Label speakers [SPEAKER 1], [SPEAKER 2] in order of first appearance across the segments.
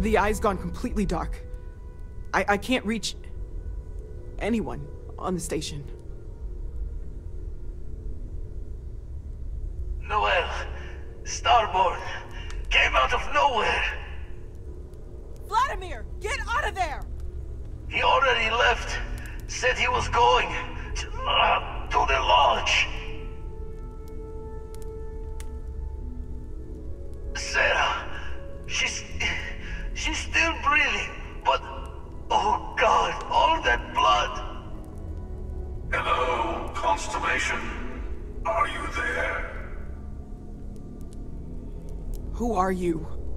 [SPEAKER 1] The eye's gone completely dark. I can't reach anyone on the station.
[SPEAKER 2] Noel, Starborn, came out of nowhere.
[SPEAKER 3] Vladimir, get out of there!
[SPEAKER 2] He already left. Said he was going to the lodge. Sarah, she's still breathing, but oh God, all that blood.
[SPEAKER 4] Hello, Constellation. Are you there?
[SPEAKER 1] Who are you?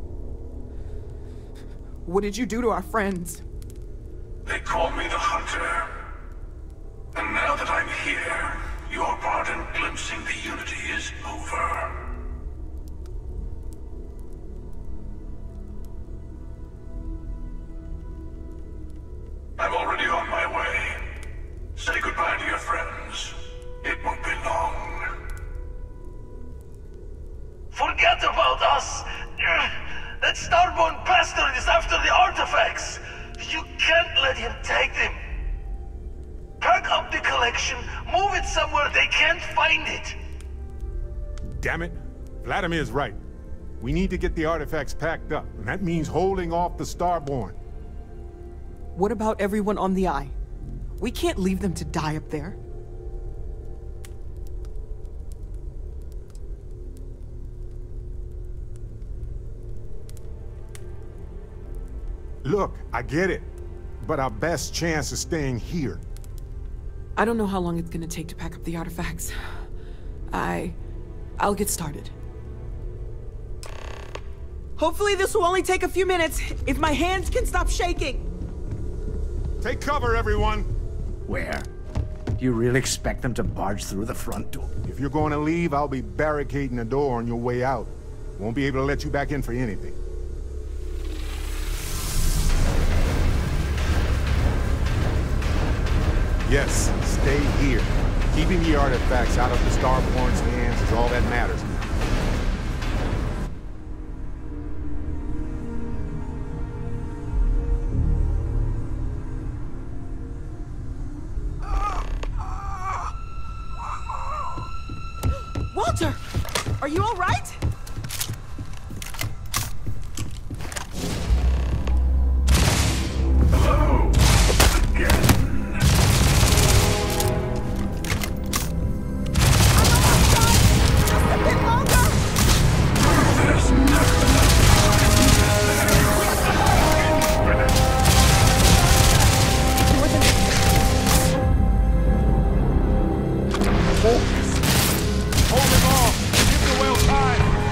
[SPEAKER 1] What did you do to our friends?
[SPEAKER 4] They call me the Hunter. And now that I'm here, your part in glimpsing the Unity is over. I'm already on my way. Say goodbye to your friends. It won't be long.
[SPEAKER 2] Forget about us! That Starborn bastard is after the artifacts! You can't let him take them! Pack up the collection, move it somewhere they can't find it!
[SPEAKER 5] Damn it. Vladimir's right. We need to get the artifacts packed up, and that means holding off the Starborn.
[SPEAKER 1] What about everyone on the Eye? We can't leave them to die up there.
[SPEAKER 5] Look, I get it, but our best chance is staying here.
[SPEAKER 1] I don't know how long it's gonna take to pack up the artifacts. I'll get started. Hopefully this will only take a few minutes, if my hands can stop shaking.
[SPEAKER 5] Take cover, everyone!
[SPEAKER 6] Where? Do you really expect them to barge through the front door?
[SPEAKER 5] If you're going to leave, I'll be barricading the door on your way out. Won't be able to let you back in for anything. Yes, stay here. Keeping the artifacts out of the Starborn's hands is all that matters now.
[SPEAKER 1] Walter! Are you all right?
[SPEAKER 4] Hello, again.
[SPEAKER 3] A bit longer!
[SPEAKER 4] There's never enough
[SPEAKER 5] Focus! Hold him off! Give the well time!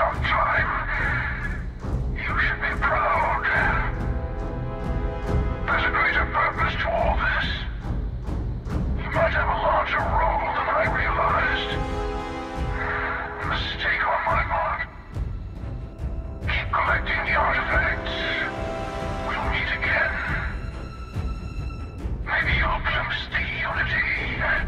[SPEAKER 4] some time. You should be proud. There's a greater purpose to all this. You might have a larger role than I realized. A mistake on my part. Keep collecting the artifacts. We'll meet again. Maybe you'll glimpse the unity and...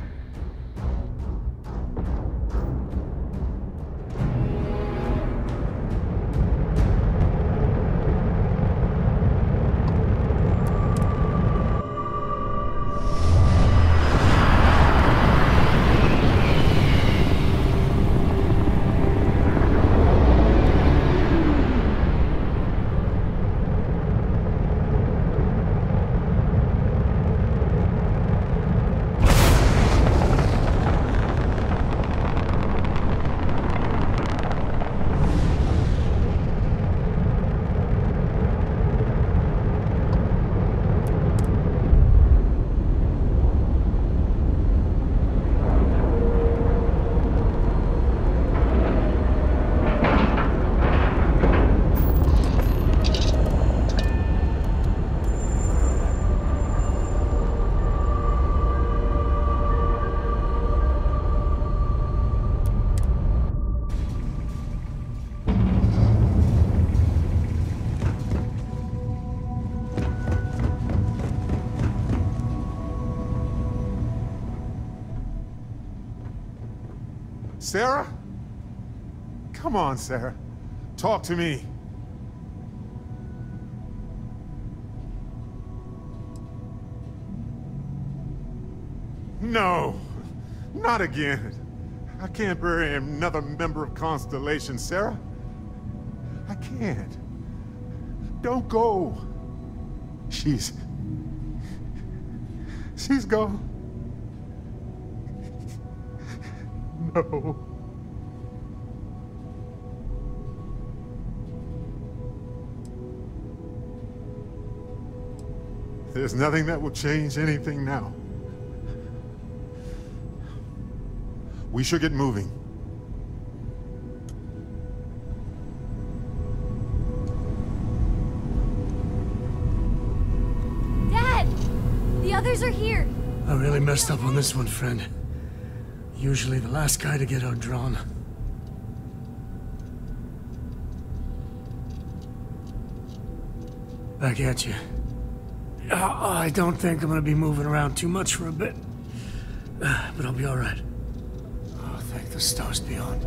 [SPEAKER 5] Sarah? Come on, Sarah. Talk to me. No, not again. I can't bury another member of Constellation, Sarah. I can't. Don't go. She's gone. No. There's nothing that will change anything now. We should get moving.
[SPEAKER 7] Dad! The others are here.
[SPEAKER 8] I really messed up on this one, friend. Usually the last guy to get outdrawn. Back at you. I don't think I'm gonna be moving around too much for a bit. But I'll be alright. Oh, thank the stars beyond.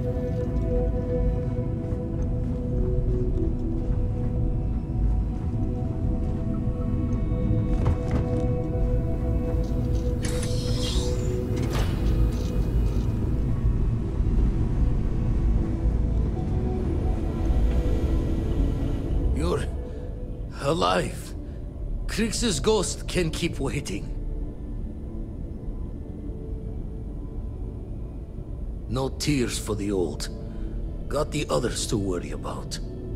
[SPEAKER 9] You're alive. Krix's ghost can keep waiting. No tears for the old. Got the others to worry about.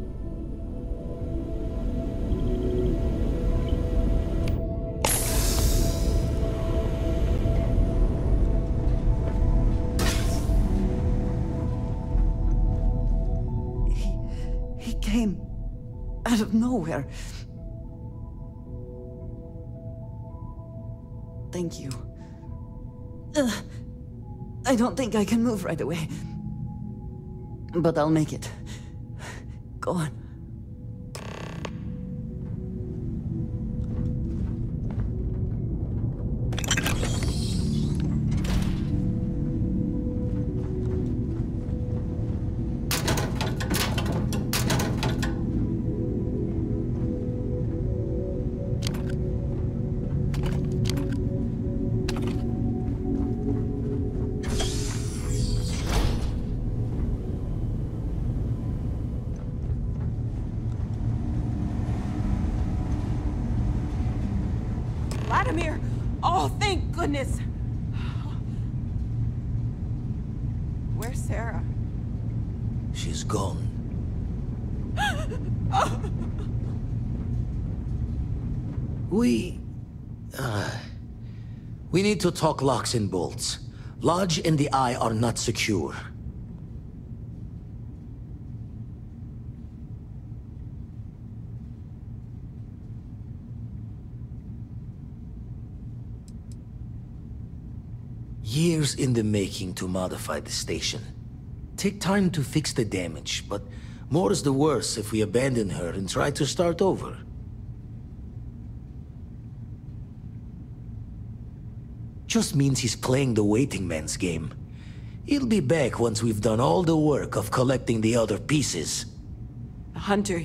[SPEAKER 10] He came out of nowhere. Thank you. I don't think I can move right away. But I'll make it. Go on.
[SPEAKER 3] Vladimir! Oh, thank goodness! Where's Sarah?
[SPEAKER 9] She's gone. We need to talk locks and bolts. Lodge and the Eye are not secure. Years in the making to modify the station. Take time to fix the damage, but more is the worse if we abandon her and try to start over. Just means he's playing the waiting man's game. He'll be back once we've done all the work of collecting the other pieces.
[SPEAKER 1] The hunter,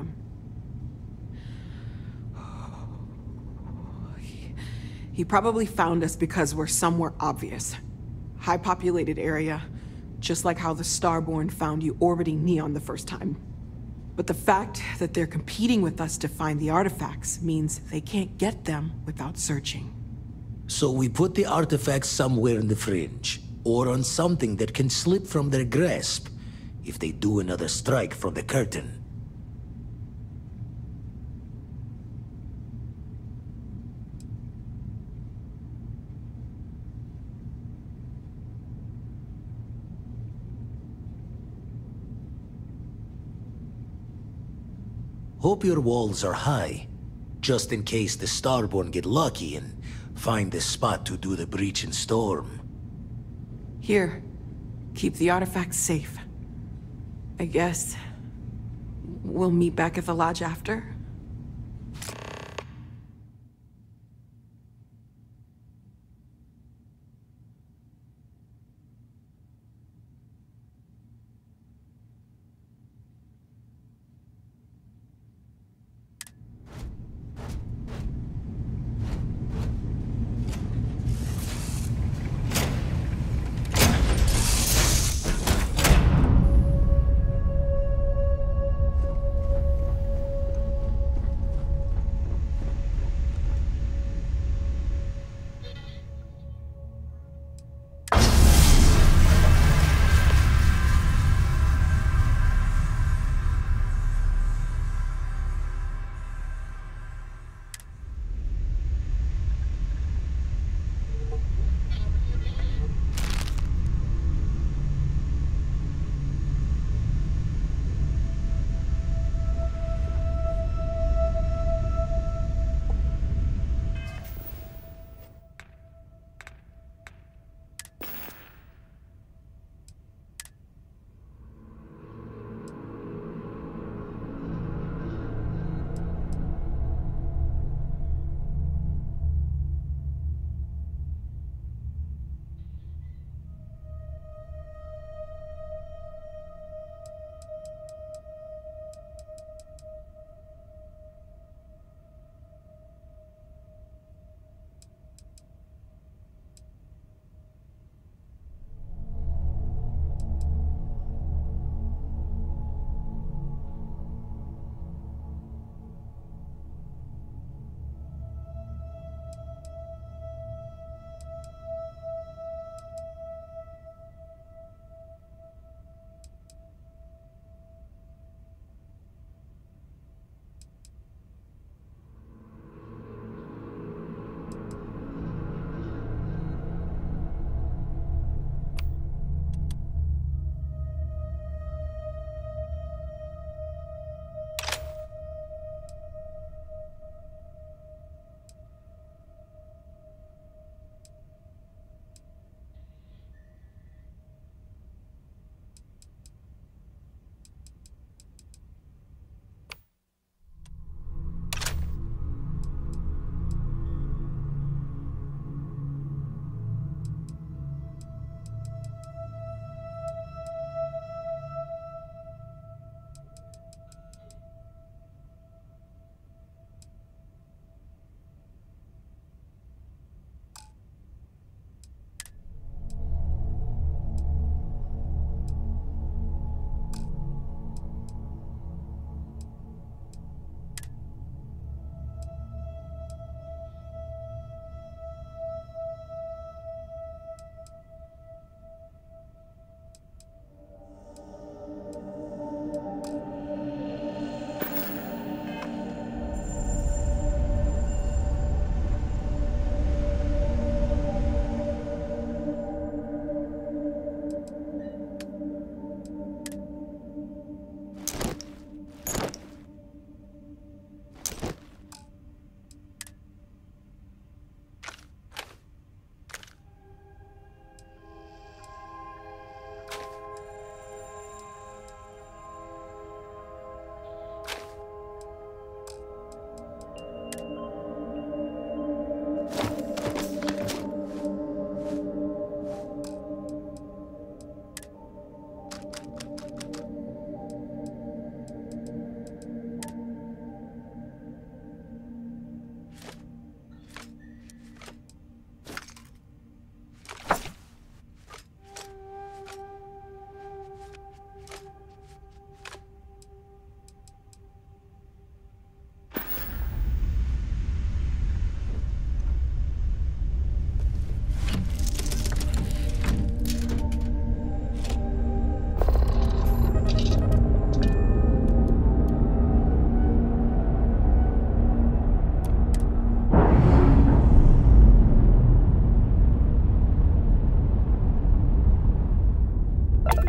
[SPEAKER 1] he probably found us because we're somewhere obvious. High-populated area, just like how the Starborn found you orbiting Neon the first time. But the fact that they're competing with us to find the artifacts means they can't get them without searching.
[SPEAKER 9] So we put the artifacts somewhere in the fringe, or on something that can slip from their grasp if they do another strike from the curtain. Hope your walls are high, just in case the Starborn get lucky and find the spot to do the breach and storm.
[SPEAKER 1] Here, keep the artifacts safe. I guess we'll meet back at the lodge after?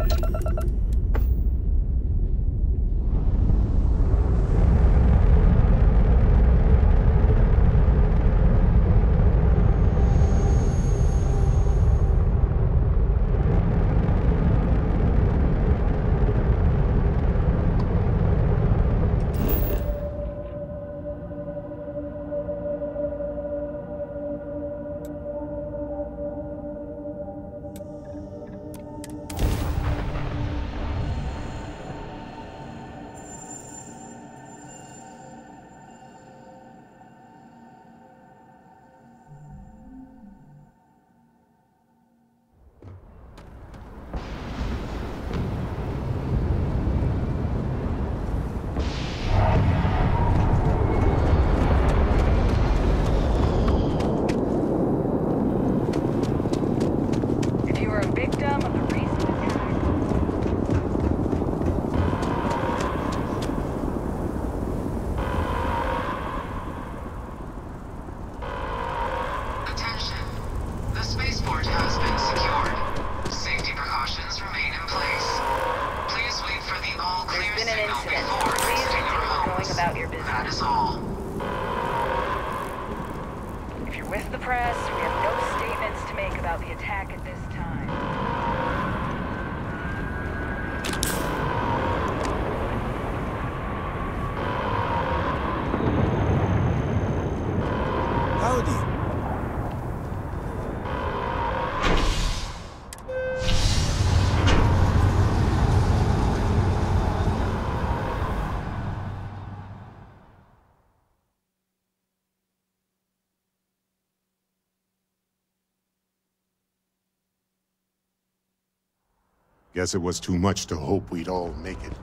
[SPEAKER 5] Guess it was too much to hope we'd all make it.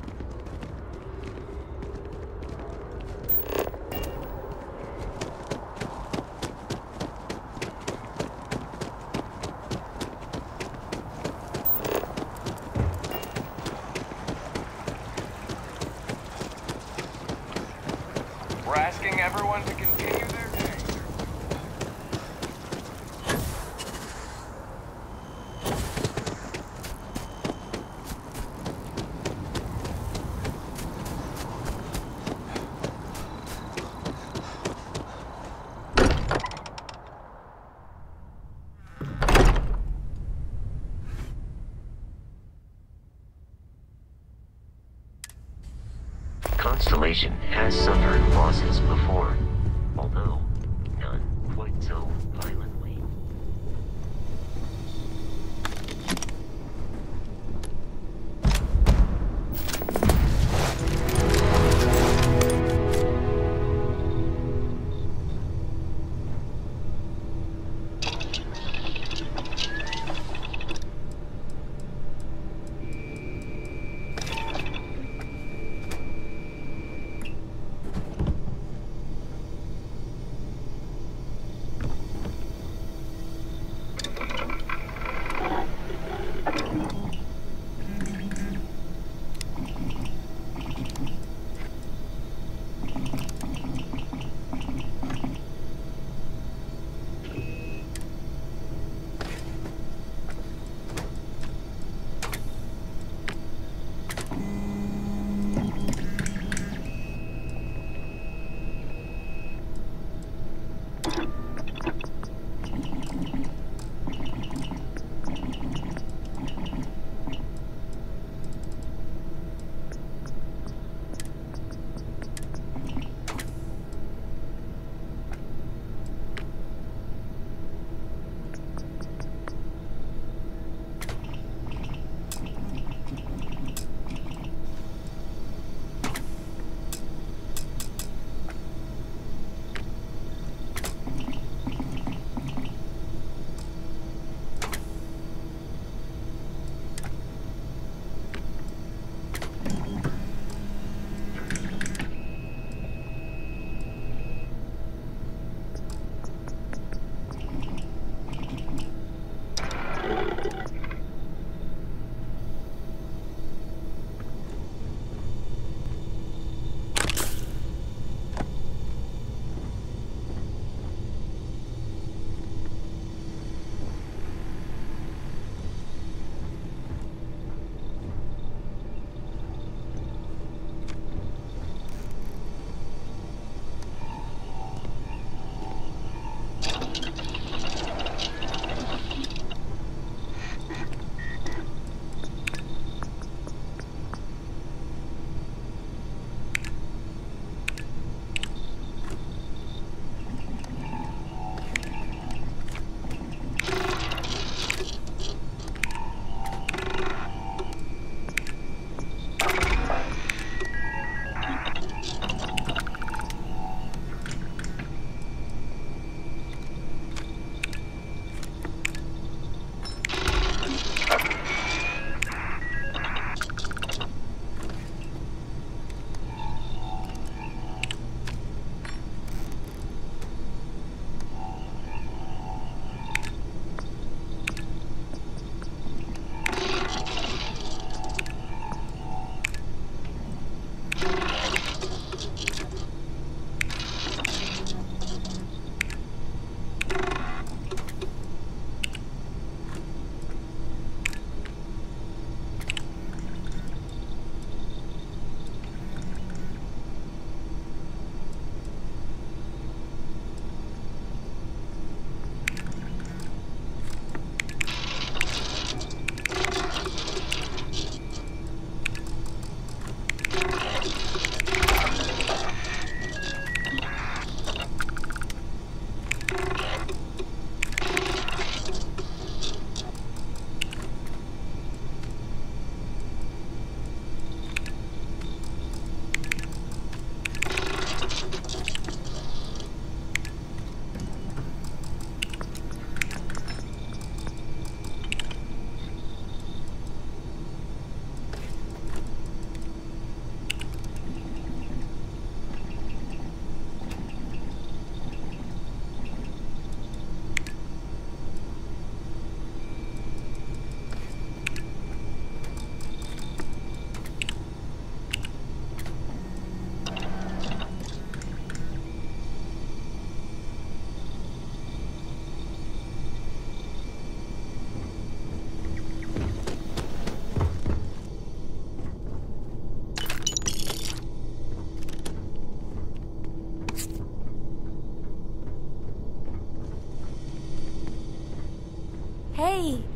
[SPEAKER 11] We're asking everyone to continue their day.
[SPEAKER 12] Constellation has suffered losses before, although none quite so violently.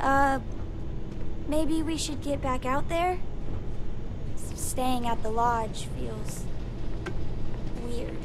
[SPEAKER 7] Maybe we should get back out there? Staying at the lodge feels weird.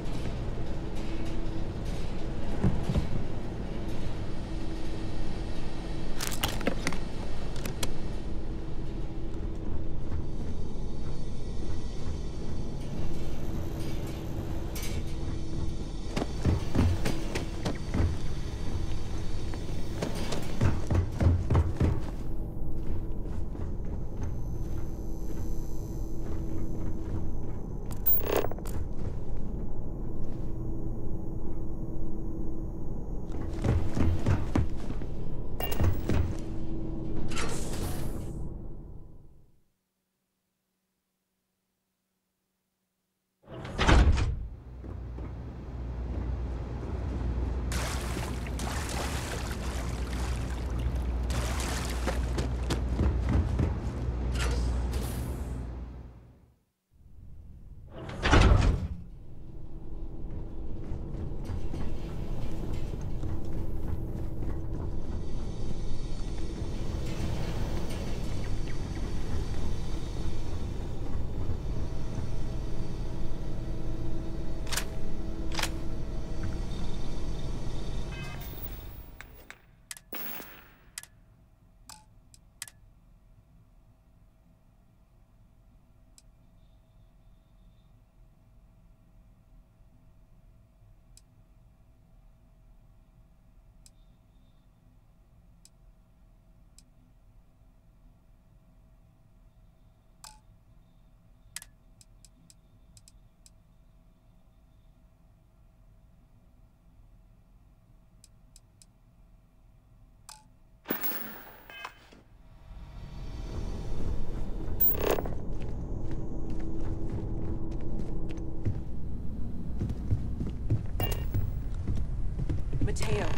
[SPEAKER 1] Mateo,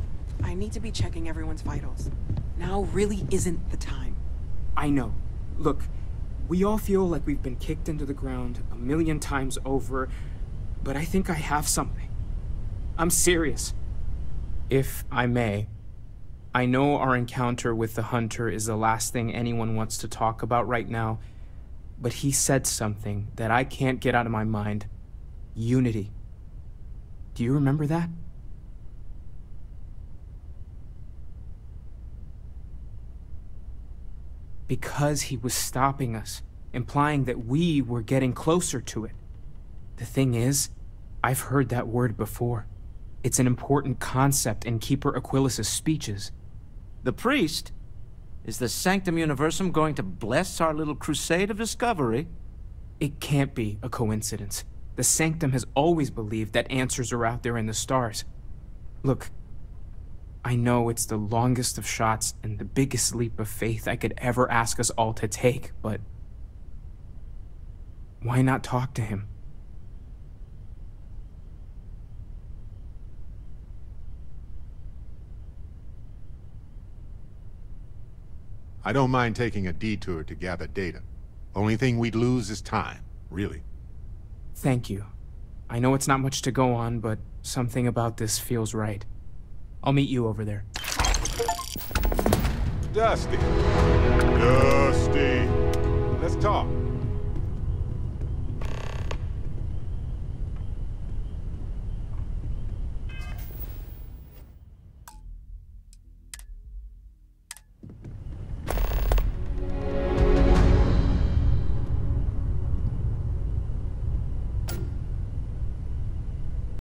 [SPEAKER 1] I need to be checking everyone's vitals. Now really isn't the time.
[SPEAKER 13] I know. Look, we all feel like we've been kicked into the ground 1,000,000 times over, but I think I have something. I'm serious. If I may, I know our encounter with the Hunter is the last thing anyone wants to talk about right now, but he said something that I can't get out of my mind. Unity. Do you remember that? Because he was stopping us, implying that we were getting closer to it. The thing is, I've heard that word before. It's an important concept in Keeper Aquilus' speeches.
[SPEAKER 6] The priest? Is the Sanctum Universum going to bless our little crusade of discovery?
[SPEAKER 13] It can't be a coincidence. The Sanctum has always believed that answers are out there in the stars. Look, I know it's the longest of shots and the biggest leap of faith I could ever ask us all to take, but why not talk to him?
[SPEAKER 5] I don't mind taking a detour to gather data. Only thing we'd lose is time, really.
[SPEAKER 13] Thank you. I know it's not much to go on, but something about this feels right. I'll meet you over there.
[SPEAKER 5] Dusty. Dusty.